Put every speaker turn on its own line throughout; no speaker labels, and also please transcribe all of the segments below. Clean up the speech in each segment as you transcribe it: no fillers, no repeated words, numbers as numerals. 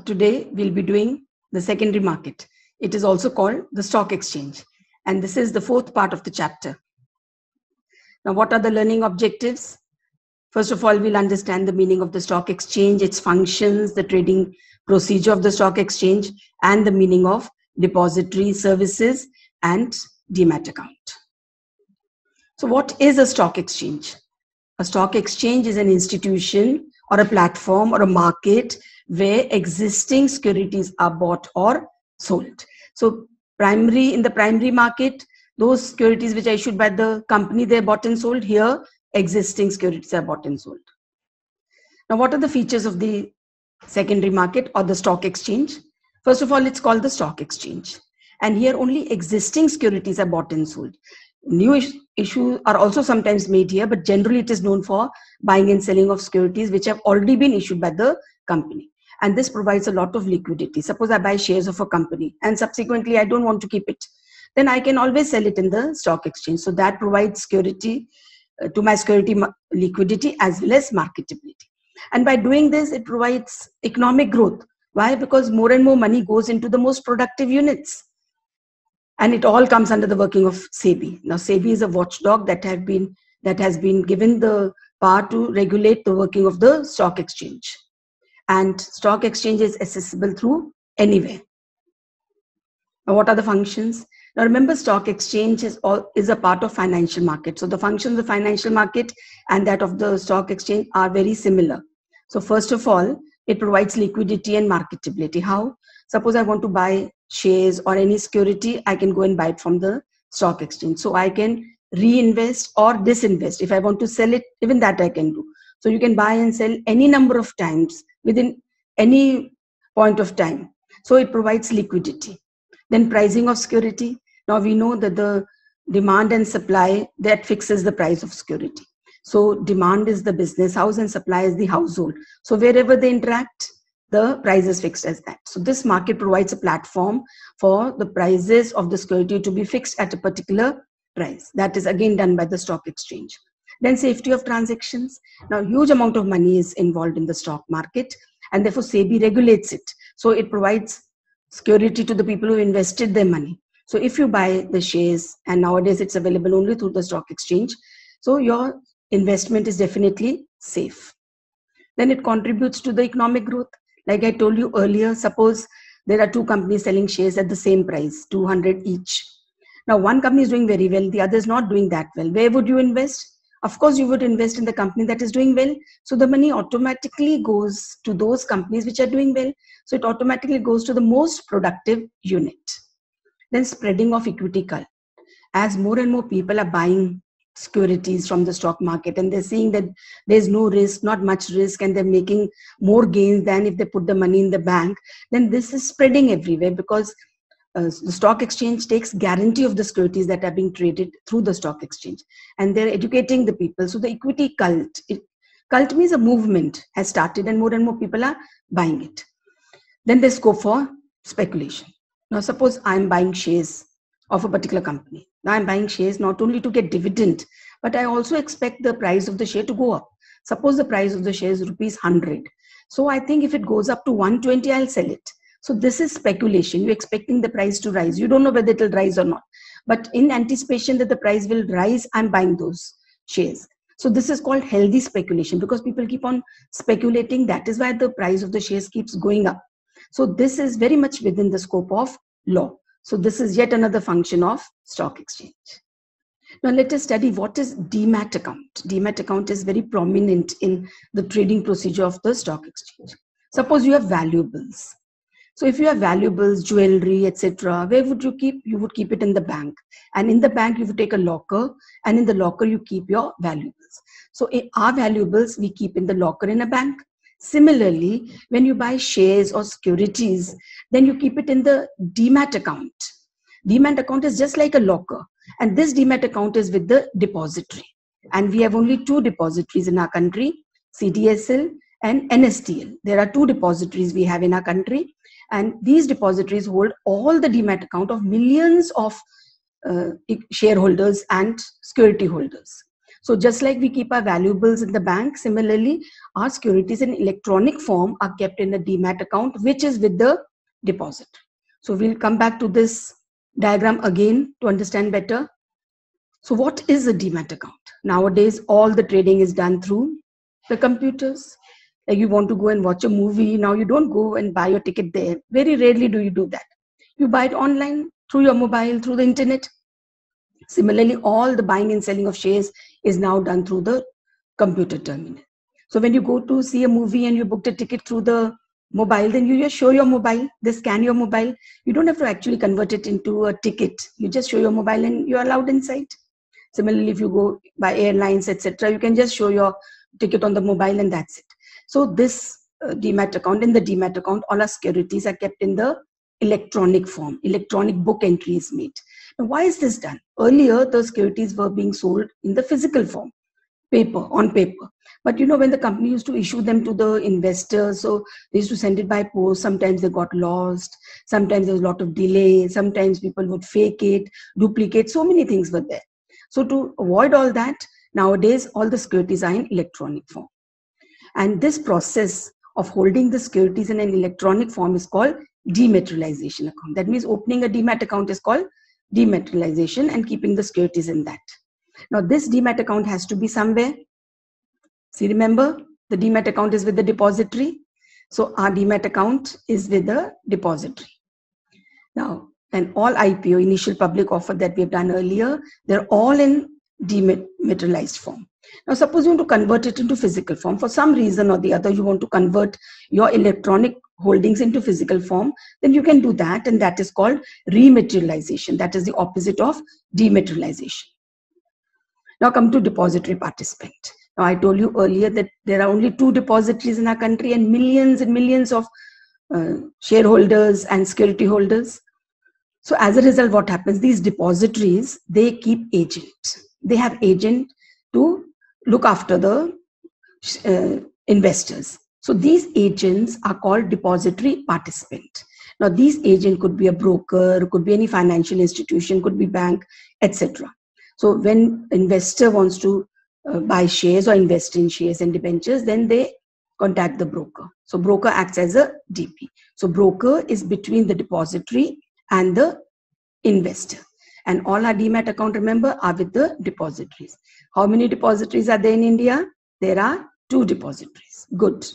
today we'll be doing the secondary market. It is also called the stock exchange. And this is the fourth part of the chapter. Now, what are the learning objectives? First of all, we'll understand the meaning of the stock exchange, its functions, the trading procedure of the stock exchange, and the meaning of depository services and demat account. So what is a stock exchange? A stock exchange is an institution or a platform or a market where existing securities are bought or sold. So in the primary market, those securities which are issued by the company, they're bought and sold. Here, existing securities are bought and sold. Now, what are the features of the secondary market or the stock exchange? First of all, it's called the stock exchange. And here only existing securities are bought and sold. New issues are also sometimes made here, but generally it is known for buying and selling of securities which have already been issued by the company. And this provides a lot of liquidity. Suppose I buy shares of a company and subsequently I don't want to keep it. Then I can always sell it in the stock exchange. So that provides security to my security liquidity as well as marketability. And by doing this, it provides economic growth. Why? Because more and more money goes into the most productive units. And it all comes under the working of SEBI. Now, SEBI is a watchdog that has been given the power to regulate the working of the stock exchange. And stock exchange is accessible through anywhere. Now, what are the functions? Now, remember, stock exchange is a part of financial market. So the functions of the financial market and that of the stock exchange are very similar. So first of all, it provides liquidity and marketability. How? Suppose I want to buy shares or any security, I can go and buy it from the stock exchange. So I can reinvest or disinvest. If I want to sell it, even that I can do. So you can buy and sell any number of times within any point of time. So it provides liquidity. Then pricing of security. Now we know that the demand and supply, that fixes the price of security. So demand is the business house and supply is the household. So wherever they interact, the price is fixed as that. So this market provides a platform for the prices of the security to be fixed at a particular price. That is again done by the stock exchange. Then safety of transactions. Now huge amount of money is involved in the stock market and therefore SEBI regulates it. So it provides security to the people who invested their money. So if you buy the shares, and nowadays it's available only through the stock exchange, so your investment is definitely safe. Then it contributes to the economic growth. Like I told you earlier, suppose there are two companies selling shares at the same price, 200 each. Now one company is doing very well, the other is not doing that well. Where would you invest? Of course, you would invest in the company that is doing well. So the money automatically goes to those companies which are doing well. So it automatically goes to the most productive unit. Then spreading of equity cult. As more and more people are buying securities from the stock market and they're seeing that there's no risk, not much risk, and they're making more gains than if they put the money in the bank, then this is spreading everywhere because the stock exchange takes guarantee of the securities that are being traded through the stock exchange and they're educating the people. So the equity cult, cult means a movement has started and more people are buying it. Then there's scope for speculation. Now suppose I'm buying shares of a particular company. Now I'm buying shares not only to get dividend, but I also expect the price of the share to go up. Suppose the price of the share is rupees 100. So I think if it goes up to 120, I'll sell it. So this is speculation. You're expecting the price to rise. You don't know whether it will rise or not. But in anticipation that the price will rise, I'm buying those shares. So this is called healthy speculation because people keep on speculating. That is why the price of the shares keeps going up. So this is very much within the scope of law. So this is yet another function of stock exchange. Now let us study what is demat account. Demat account is very prominent in the trading procedure of the stock exchange. Suppose you have valuables. So if you have valuables, jewelry, etc., where would you keep? You would keep it in the bank. And in the bank, you would take a locker and in the locker, you keep your valuables. So our valuables, we keep in the locker in a bank. Similarly, when you buy shares or securities, then you keep it in the demat account. Demat account is just like a locker. And this demat account is with the depository. And we have only two depositories in our country, CDSL and NSDL. There are two depositories we have in our country. And these depositories hold all the demat account of millions of shareholders and security holders. So just like we keep our valuables in the bank, similarly, our securities in electronic form are kept in a demat account, which is with the deposit. So we'll come back to this diagram again to understand better. So what is a demat account? Nowadays, all the trading is done through the computers. Like you want to go and watch a movie, now you don't go and buy your ticket there. Very rarely do you do that. You buy it online, through your mobile, through the internet. Similarly, all the buying and selling of shares is now done through the computer terminal. So when you go to see a movie and you booked a ticket through the mobile, then you just show your mobile, they scan your mobile. You don't have to actually convert it into a ticket. You just show your mobile and you're allowed inside. Similarly, if you go by airlines, etc., you can just show your ticket on the mobile and that's it. So this demat account, in the demat account, all our securities are kept in the electronic form. Electronic book entry is made. Now, why is this done? Earlier, the securities were being sold in the physical form, on paper. But you know, when the company used to issue them to the investors, so they used to send it by post. Sometimes they got lost. Sometimes there was a lot of delay. Sometimes people would fake it, duplicate. So many things were there. So to avoid all that, nowadays, all the securities are in electronic form. And this process of holding the securities in an electronic form is called dematerialization account. That means opening a demat account is called dematerialization and keeping the securities in that. Now, this demat account has to be somewhere. See, remember, the demat account is with the depository. So our demat account is with the depository. Now, and all IPO, initial public offer that we have done earlier, they're all in dematerialized form. Now, suppose you want to convert it into physical form. For some reason or the other, you want to convert your electronic holdings into physical form, then you can do that, and that is called rematerialization. That is the opposite of dematerialization. Now come to depository participant. Now, I told you earlier that there are only 2 depositories in our country and millions of shareholders and security holders. So as a result, what happens? These depositories, they keep agent. They have agent to look after the investors. So these agents are called depository participant. Now, these agent could be a broker, could be any financial institution, could be bank, etc. So when investor wants to buy shares or invest in shares and debentures, then they contact the broker. So broker acts as a DP. So broker is between the depository and the investor. And all our demat account, remember, are with the depositories. How many depositories are there in India? There are 2 depositories. Good.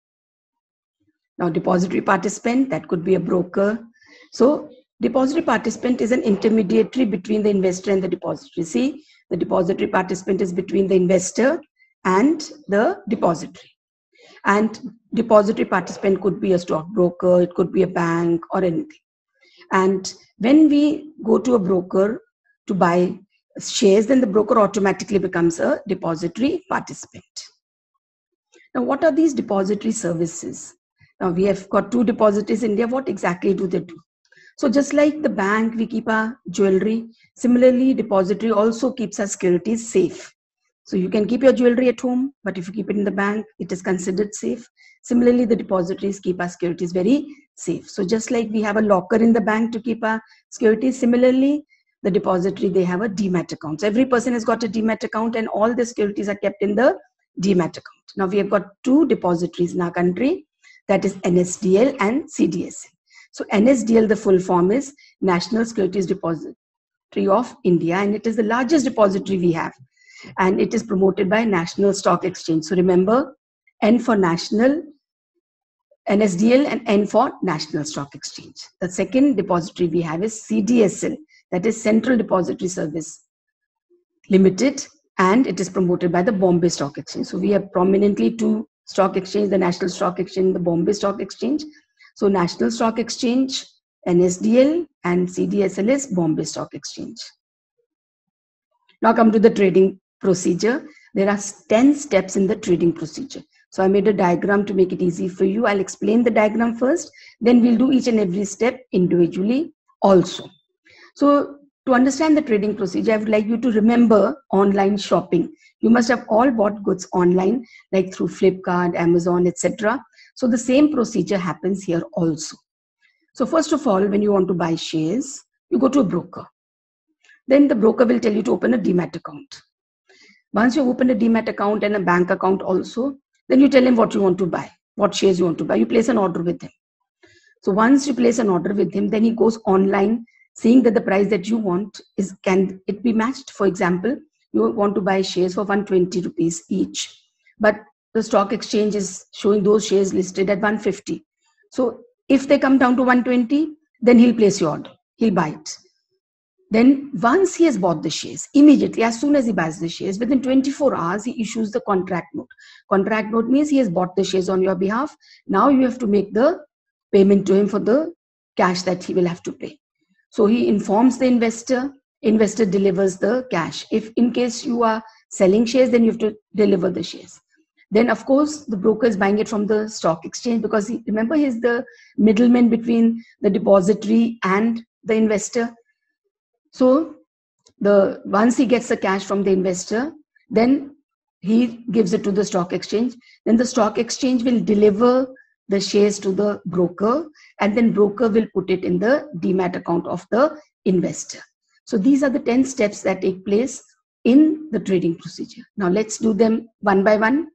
Now, depository participant, that could be a broker. So depository participant is an intermediary between the investor and the depository. See, the depository participant is between the investor and the depository. And depository participant could be a stockbroker, it could be a bank or anything. And when we go to a broker to buy shares, then the broker automatically becomes a depository participant. Now, what are these depository services? Now, we have got 2 depositories in India. What exactly do they do? So just like the bank, we keep our jewelry. Similarly, depository also keeps our securities safe. So you can keep your jewelry at home, but if you keep it in the bank, it is considered safe. Similarly, the depositories keep our securities very safe. So just like we have a locker in the bank to keep our securities, similarly, the depository, they have a demat account. So every person has got a demat account and all the securities are kept in the demat account. Now we have got 2 depositories in our country, that is NSDL and CDSL. So NSDL, the full form is National Securities Depository of India, and it is the largest depository we have. And it is promoted by National Stock Exchange. So remember, N for national, NSDL, and N for National Stock Exchange. The second depository we have is CDSL, that is Central Depository Service Limited, and it is promoted by the Bombay Stock Exchange. So we have prominently 2 stock exchange, the National Stock Exchange, the Bombay Stock Exchange. So National Stock Exchange, NSDL, and CDSL is Bombay Stock Exchange. Now come to the trading procedure. There are 10 steps in the trading procedure. So I made a diagram to make it easy for you. I'll explain the diagram first, then we'll do each and every step individually also. So to understand the trading procedure, I would like you to remember online shopping. You must have all bought goods online, like through Flipkart, Amazon, etc. So the same procedure happens here also. So first of all, when you want to buy shares, you go to a broker. Then the broker will tell you to open a demat account. Once you open a demat account and a bank account also, then you tell him what you want to buy, what shares you want to buy. You place an order with him. So once you place an order with him, then he goes online, seeing that the price that you want can it be matched. For example, you want to buy shares for 120 rupees each, but the stock exchange is showing those shares listed at 150. So if they come down to 120, then he'll place your order. He'll buy it. Then once he has bought the shares, immediately, as soon as he buys the shares, within 24 hours, he issues the contract note. Contract note means he has bought the shares on your behalf. Now you have to make the payment to him for the cash that he will have to pay. So he informs the investor, investor delivers the cash. If in case you are selling shares, then you have to deliver the shares. Then of course the broker is buying it from the stock exchange, because remember he's the middleman between the depository and the investor. So once he gets the cash from the investor, then he gives it to the stock exchange. Then the stock exchange will deliver the shares to the broker, and then broker will put it in the demat account of the investor. So these are the 10 steps that take place in the trading procedure. Now let's do them one by one.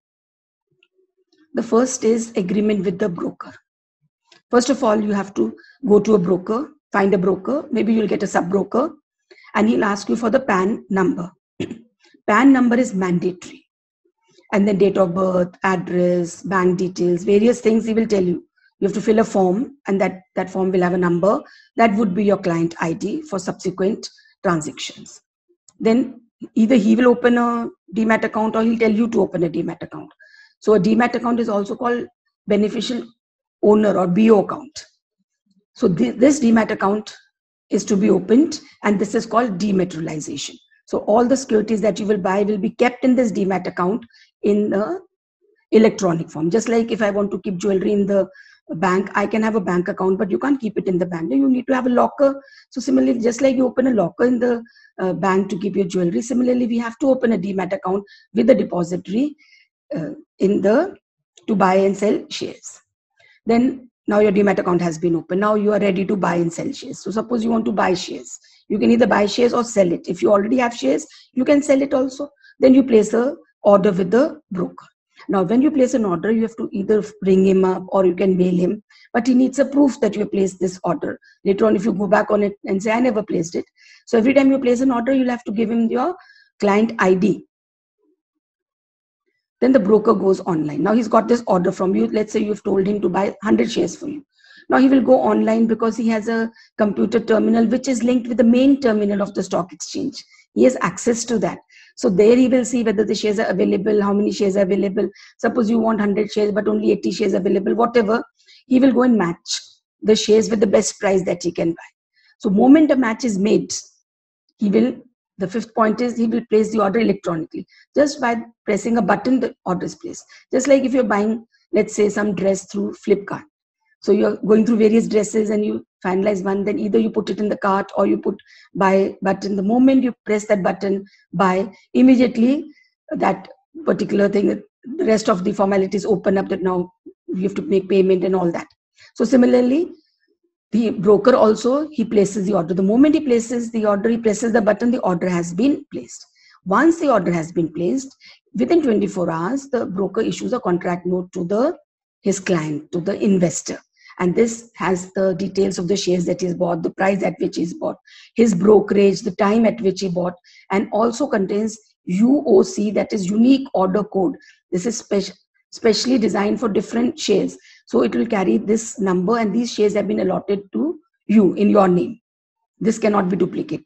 The first is agreement with the broker. First of all, you have to go to a broker, find a broker. Maybe you'll get a sub-broker, and he'll ask you for the PAN number. PAN number is mandatory. And then date of birth, address, bank details, various things he will tell you. You have to fill a form, and that form will have a number. That would be your client ID for subsequent transactions. Then either he will open a demat account or he'll tell you to open a demat account. So a demat account is also called beneficial owner or BO account. So this demat account is to be opened, and this is called dematerialization. So all the securities that you will buy will be kept in this demat account in the electronic form. Just like if I want to keep jewelry in the bank, I can have a bank account, but you can't keep it in the bank. You need to have a locker. So similarly, just like you open a locker in the bank to keep your jewelry, similarly we have to open a demat account with the depository to buy and sell shares. Then now your demat account has been opened. Now you are ready to buy and sell shares. So suppose you want to buy shares. You can either buy shares or sell it. If you already have shares, you can sell it also. Then you place an order with the broker. Now, when you place an order, you have to either ring him up or you can mail him. But he needs a proof that you have placed this order. Later on, if you go back on it and say, I never placed it. So every time you place an order, you'll have to give him your client ID. Then the broker goes online. Now he's got this order from you. Let's say you've told him to buy 100 shares for you. Now he will go online because he has a computer terminal which is linked with the main terminal of the stock exchange. He has access to that. So there he will see whether the shares are available, how many shares are available. Suppose you want 100 shares but only 80 shares available, whatever. He will go and match the shares with the best price that he can buy. So moment a match is made, the fifth point is he will place the order electronically. Just by pressing a button, the order is placed. Just like if you're buying, let's say, some dress through Flipkart. So you're going through various dresses and you finalize one, then either you put it in the cart or you put buy button. The moment you press that button, buy, immediately that particular thing, the rest of the formalities open up, that now you have to make payment and all that. So similarly, the broker also, he places the order. The moment he places the order, he presses the button, the order has been placed. Once the order has been placed, within 24 hours, the broker issues a contract note to his client, to the investor. And this has the details of the shares that he's bought, the price at which he's bought, his brokerage, the time at which he bought, and also contains UOC, that is unique order code. This is specially designed for different shares. So it will carry this number, and these shares have been allotted to you in your name. This cannot be duplicated.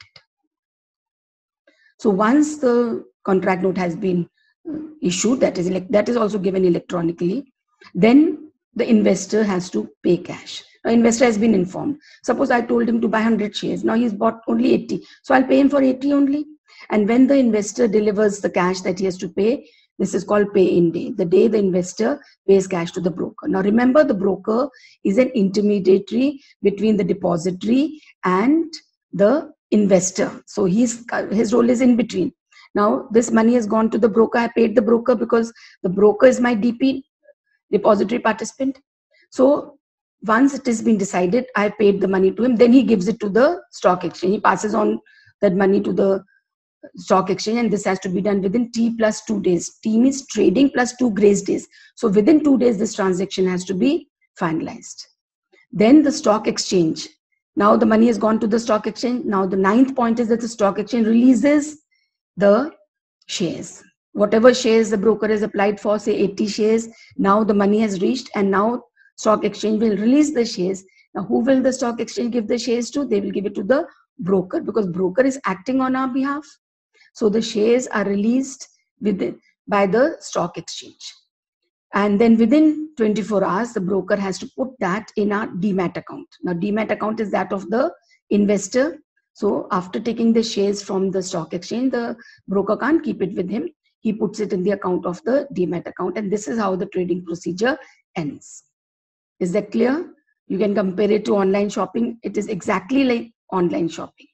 So once the contract note has been issued, that is also given electronically, then the investor has to pay cash. Now, investor has been informed. Suppose I told him to buy 100 shares. Now he's bought only 80. So I'll pay him for 80 only. And when the investor delivers the cash that he has to pay, this is called pay-in day, the day the investor pays cash to the broker. Now remember, the broker is an intermediary between the depository and the investor. So his role is in between. Now this money has gone to the broker. I paid the broker because the broker is my DP, depository participant. So once it has been decided, I paid the money to him, then he gives it to the stock exchange. He passes on that money to the stock exchange, and this has to be done within T plus 2 days. T means trading plus 2 grace days. So within 2 days, this transaction has to be finalized. Then the stock exchange. Now the money has gone to the stock exchange. Now the ninth point is that the stock exchange releases the shares. Whatever shares the broker has applied for, say 80 shares, now the money has reached, and now stock exchange will release the shares. Now who will the stock exchange give the shares to? They will give it to the broker, because broker is acting on our behalf. So the shares are released by the stock exchange. And then within 24 hours, the broker has to put that in our demat account. Now, demat account is that of the investor. So after taking the shares from the stock exchange, the broker can't keep it with him. He puts it in the account of the demat account. And this is how the trading procedure ends. Is that clear? You can compare it to online shopping. It is exactly like online shopping.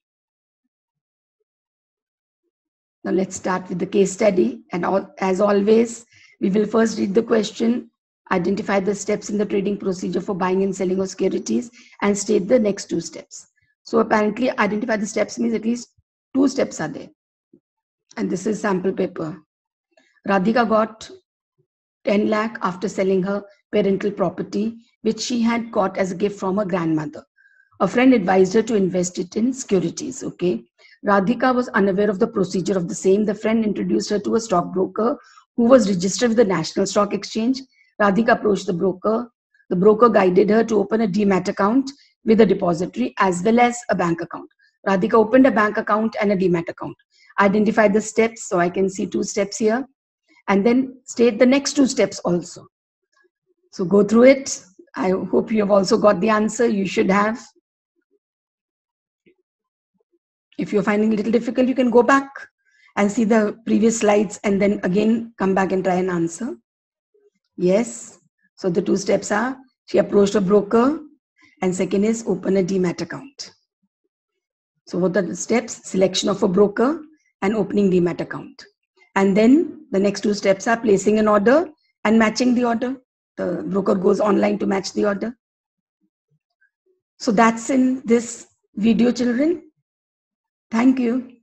Now let's start with the case study. And as always, we will first read the question, identify the steps in the trading procedure for buying and selling of securities, and state the next 2 steps. So apparently identify the steps means at least 2 steps are there. And this is sample paper. Radhika got 10 lakh after selling her parental property, which she had got as a gift from her grandmother. A friend advised her to invest it in securities. Okay. Radhika was unaware of the procedure of the same. The friend introduced her to a stockbroker who was registered with the National Stock Exchange. Radhika approached the broker. The broker guided her to open a demat account with a depository as well as a bank account. Radhika opened a bank account and a demat account. Identify the steps. So I can see 2 steps here. And then state the next 2 steps also. So go through it. I hope you have also got the answer. You should have. If you're finding it a little difficult, you can go back and see the previous slides and then again come back and try and answer. Yes. So the 2 steps are, she approached a broker, and second is open a demat account. So what are the steps? Selection of a broker and opening demat account. And then the next 2 steps are placing an order and matching the order. The broker goes online to match the order. So that's in this video, children. Thank you.